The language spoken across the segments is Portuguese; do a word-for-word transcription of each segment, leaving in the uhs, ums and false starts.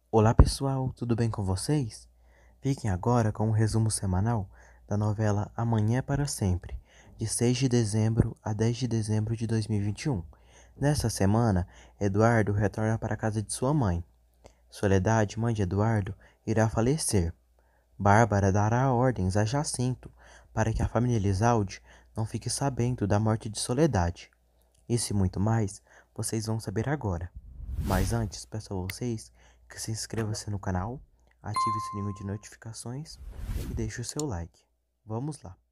Olá pessoal, tudo bem com vocês? Fiquem agora com um resumo semanal da novela Amanhã é para Sempre, de seis de dezembro a dez de dezembro de dois mil e vinte e um. Nesta semana, Eduardo retorna para a casa de sua mãe. Soledade, mãe de Eduardo, irá falecer. Bárbara dará ordens a Jacinto para que a família Elizalde não fique sabendo da morte de Soledade. Isso e muito mais, vocês vão saber agora. Mas antes, peço a vocês que se inscrevam-se no canal, ative o sininho de notificações e deixe o seu like. Vamos lá!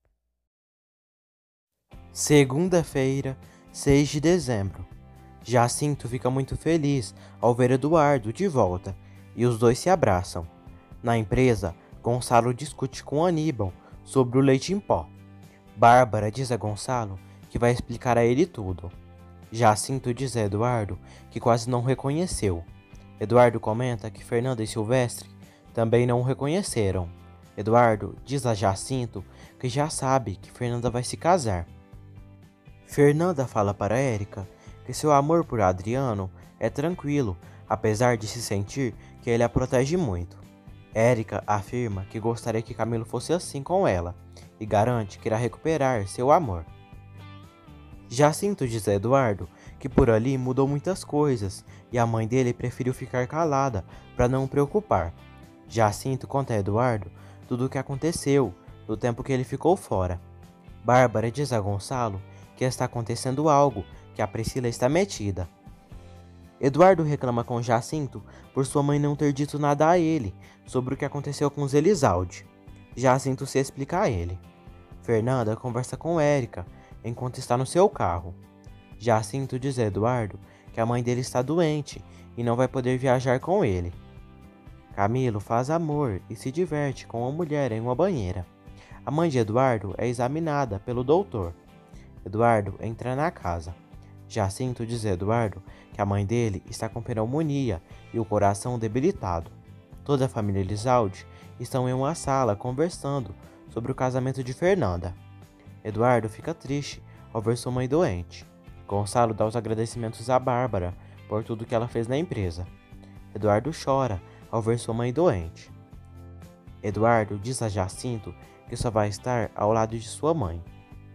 Segunda-feira, seis de dezembro. Jacinto fica muito feliz ao ver Eduardo de volta e os dois se abraçam. Na empresa, Gonçalo discute com Aníbal sobre o leite em pó. Bárbara diz a Gonçalo que vai explicar a ele tudo. Jacinto diz a Eduardo que quase não o reconheceu. Eduardo comenta que Fernanda e Silvestre também não o reconheceram. Eduardo diz a Jacinto que já sabe que Fernanda vai se casar. Fernanda fala para Érica que seu amor por Adriano é tranquilo, apesar de se sentir que ele a protege muito. Érica afirma que gostaria que Camilo fosse assim com ela e garante que irá recuperar seu amor. Jacinto diz a Eduardo que por ali mudou muitas coisas e a mãe dele preferiu ficar calada para não o preocupar. Jacinto conta a Eduardo tudo o que aconteceu no tempo que ele ficou fora. Bárbara diz a Gonçalo que está acontecendo algo, que a Priscila está metida. Eduardo reclama com Jacinto por sua mãe não ter dito nada a ele sobre o que aconteceu com os Elizalde. Jacinto se explica a ele. Fernanda conversa com Érica enquanto está no seu carro. Jacinto diz a Eduardo que a mãe dele está doente e não vai poder viajar com ele. Camilo faz amor e se diverte com uma mulher em uma banheira. A mãe de Eduardo é examinada pelo doutor. Eduardo entra na casa. Jacinto diz a Eduardo que a mãe dele está com pneumonia e o coração debilitado. Toda a família Elizalde estão em uma sala conversando sobre o casamento de Fernanda. Eduardo fica triste ao ver sua mãe doente. Gonçalo dá os agradecimentos a Bárbara por tudo que ela fez na empresa. Eduardo chora ao ver sua mãe doente. Eduardo diz a Jacinto que só vai estar ao lado de sua mãe.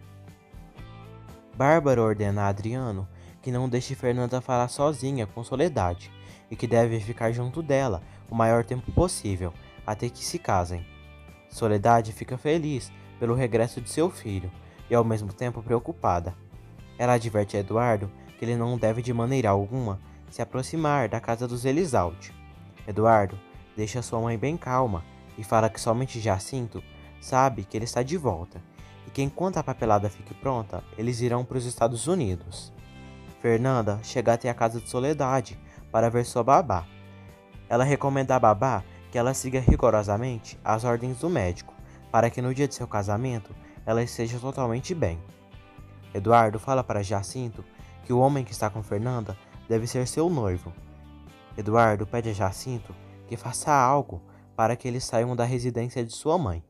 Bárbara ordena a Adriano que não deixe Fernanda falar sozinha com Soledade e que deve ficar junto dela o maior tempo possível, até que se casem. Soledade fica feliz pelo regresso de seu filho e ao mesmo tempo preocupada. Ela adverte a Eduardo que ele não deve de maneira alguma se aproximar da casa dos Elizalde. Eduardo deixa sua mãe bem calma e fala que somente Jacinto sabe que ele está de volta e que enquanto a papelada fique pronta, eles irão para os Estados Unidos. Fernanda chega até a casa de Soledade para ver sua babá. Ela recomenda a babá que ela siga rigorosamente as ordens do médico, para que no dia de seu casamento ela esteja totalmente bem. Eduardo fala para Jacinto que o homem que está com Fernanda deve ser seu noivo. Eduardo pede a Jacinto que faça algo para que eles saiam da residência de sua mãe.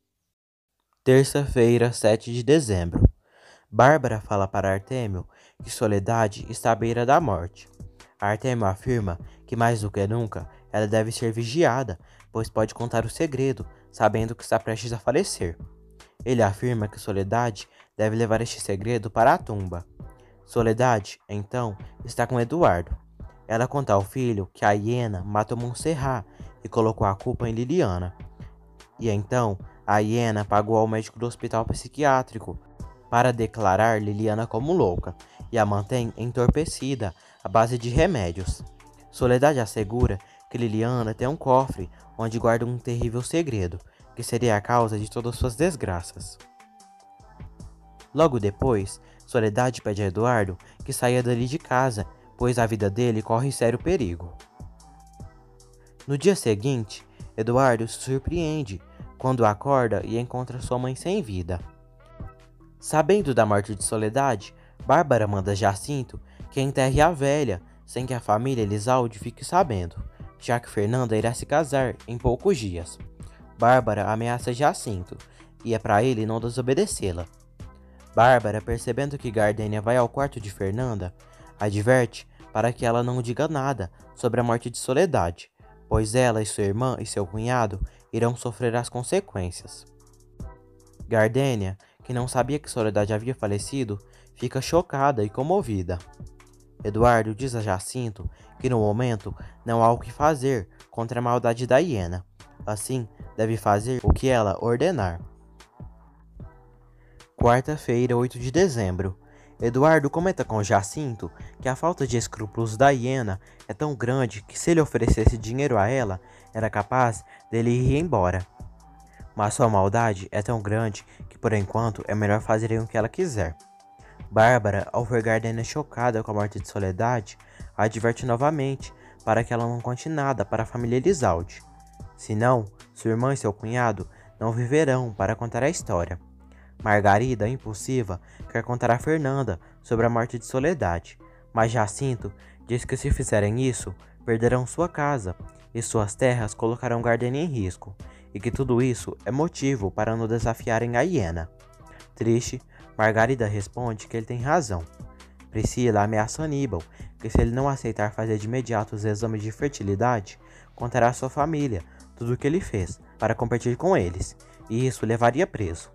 Terça-feira, sete de dezembro. Bárbara fala para Artêmio que Soledade está à beira da morte. Artêmio afirma que mais do que nunca ela deve ser vigiada, pois pode contar o segredo, sabendo que está prestes a falecer. Ele afirma que Soledade deve levar este segredo para a tumba. Soledade, então, está com Eduardo. Ela conta ao filho que a hiena matou Montserrat e colocou a culpa em Liliana. E então, a hiena pagou ao médico do hospital psiquiátrico para declarar Liliana como louca e a mantém entorpecida à base de remédios. Soledade assegura que Liliana tem um cofre onde guarda um terrível segredo, que seria a causa de todas suas desgraças. Logo depois, Soledade pede a Eduardo que saia dali de casa, pois a vida dele corre sério perigo. No dia seguinte, Eduardo se surpreende quando acorda e encontra sua mãe sem vida. Sabendo da morte de Soledade, Bárbara manda Jacinto que enterre a velha, sem que a família Elizalde fique sabendo, já que Fernanda irá se casar em poucos dias. Bárbara ameaça Jacinto e é para ele não desobedecê-la. Bárbara, percebendo que Gardênia vai ao quarto de Fernanda, adverte para que ela não diga nada sobre a morte de Soledade, pois ela e sua irmã e seu cunhado irão sofrer as consequências. Gardênia, que não sabia que Soledade havia falecido, fica chocada e comovida. Eduardo diz a Jacinto que no momento não há o que fazer contra a maldade da hiena, assim deve fazer o que ela ordenar. Quarta-feira, oito de dezembro. Eduardo comenta com Jacinto que a falta de escrúpulos da hiena é tão grande que se ele oferecesse dinheiro a ela, era capaz dele ir embora. Mas sua maldade é tão grande que por enquanto é melhor fazerem o que ela quiser. Bárbara, ao ver Gardênia chocada com a morte de Soledade, a adverte novamente para que ela não conte nada para a família Elizalde. Senão, sua irmã e seu cunhado não viverão para contar a história. Margarida, impulsiva, quer contar a Fernanda sobre a morte de Soledade, mas Jacinto diz que se fizerem isso, perderão sua casa e suas terras colocarão Gardênia em risco, e que tudo isso é motivo para não desafiarem a hiena. Triste, Margarida responde que ele tem razão. Priscila ameaça Aníbal que se ele não aceitar fazer de imediato os exames de fertilidade, contará à sua família tudo o que ele fez para competir com eles, e isso levaria preso.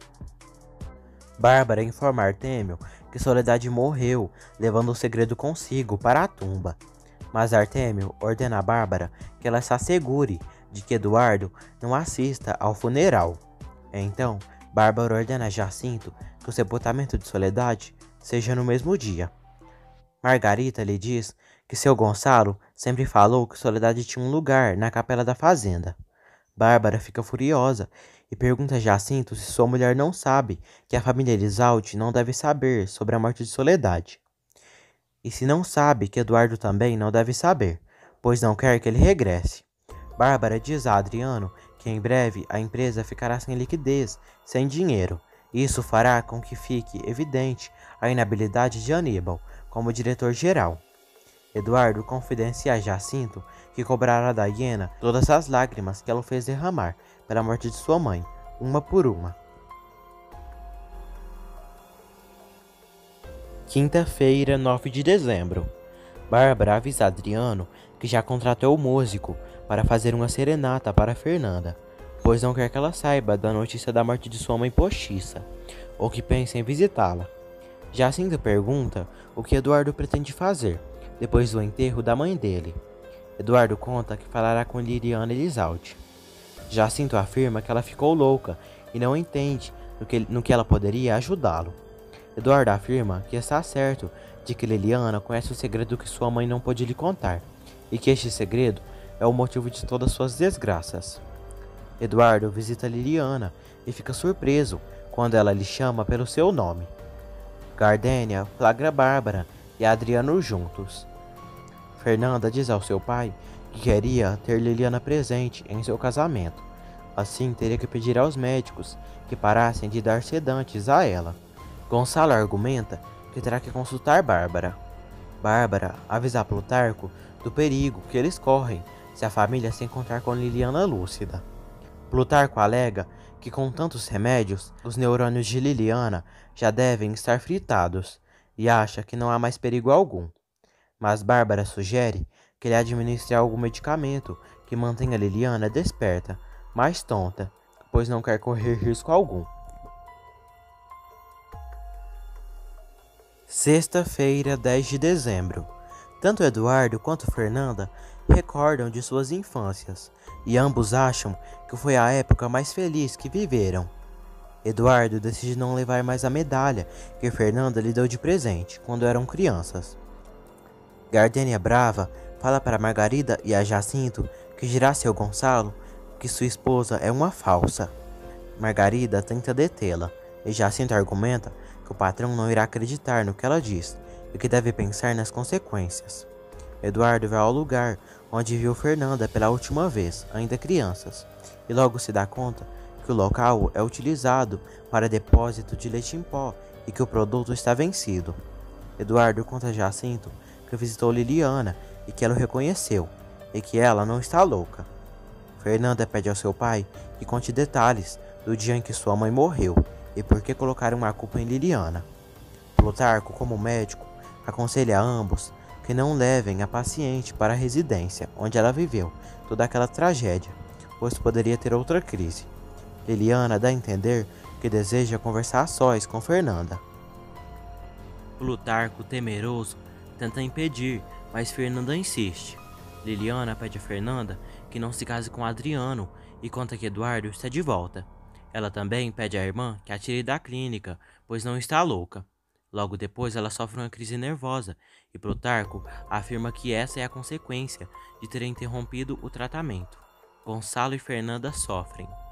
Bárbara informa Artêmio que Soledade morreu, levando o segredo consigo para a tumba. Mas Artêmio ordena a Bárbara que ela se assegure de que Eduardo não assista ao funeral. Então, Bárbara ordena a Jacinto que o sepultamento de Soledade seja no mesmo dia. Margarita lhe diz que seu Gonçalo sempre falou que Soledade tinha um lugar na capela da fazenda. Bárbara fica furiosa e pergunta a Jacinto se sua mulher não sabe que a família Elizalde não deve saber sobre a morte de Soledade. E se não sabe que Eduardo também não deve saber, pois não quer que ele regresse. Bárbara diz a Adriano que em breve a empresa ficará sem liquidez, sem dinheiro. Isso fará com que fique evidente a inabilidade de Aníbal como diretor-geral. Eduardo confidencia a Jacinto que cobrará da hiena todas as lágrimas que ela fez derramar pela morte de sua mãe, uma por uma. Quinta-feira, nove de dezembro. Bárbara avisa Adriano que já contratou o músico para fazer uma serenata para Fernanda, pois não quer que ela saiba da notícia da morte de sua mãe postiça, ou que pense em visitá-la. Jacinto pergunta o que Eduardo pretende fazer depois do enterro da mãe dele. Eduardo conta que falará com Liliana Elizalde. Jacinto afirma que ela ficou louca e não entende no que, no que ela poderia ajudá-lo. Eduardo afirma que está certo de que Liliana conhece o segredo que sua mãe não pôde lhe contar, e que este segredo é o motivo de todas suas desgraças. Eduardo visita Liliana e fica surpreso quando ela lhe chama pelo seu nome. Gardênia flagra Bárbara e Adriano juntos. Fernanda diz ao seu pai que queria ter Liliana presente em seu casamento. Assim, teria que pedir aos médicos que parassem de dar sedantes a ela. Gonçalo argumenta que terá que consultar Bárbara. Bárbara avisa a Plutarco do perigo que eles correm se a família se encontrar com Liliana lúcida. Plutarco alega que com tantos remédios, os neurônios de Liliana já devem estar fritados e acha que não há mais perigo algum. Mas Bárbara sugere que ele administre algum medicamento que mantenha Liliana desperta, mas tonta, pois não quer correr risco algum. Sexta-feira, dez de dezembro. Tanto Eduardo quanto Fernanda recordam de suas infâncias, e ambos acham que foi a época mais feliz que viveram. Eduardo decide não levar mais a medalha que Fernanda lhe deu de presente quando eram crianças. Gardênia brava fala para Margarida e a Jacinto que dirá a seu Gonçalo que sua esposa é uma falsa. Margarida tenta detê-la e Jacinto argumenta que o patrão não irá acreditar no que ela diz e que deve pensar nas consequências. Eduardo vai ao lugar onde viu Fernanda pela última vez, ainda crianças, e logo se dá conta que o local é utilizado para depósito de leite em pó e que o produto está vencido. Eduardo conta a Jacinto que visitou Liliana e que ela o reconheceu, e que ela não está louca. Fernanda pede ao seu pai que conte detalhes do dia em que sua mãe morreu e por que colocaram a culpa em Liliana. Plutarco, como médico, aconselha a ambos que não levem a paciente para a residência onde ela viveu toda aquela tragédia, pois poderia ter outra crise. Liliana dá a entender que deseja conversar a sós com Fernanda. Plutarco, temeroso, tenta impedir, mas Fernanda insiste. Liliana pede a Fernanda que não se case com Adriano e conta que Eduardo está de volta. Ela também pede à irmã que a tire da clínica, pois não está louca. Logo depois, ela sofre uma crise nervosa e Plutarco afirma que essa é a consequência de ter interrompido o tratamento. Gonçalo e Fernanda sofrem.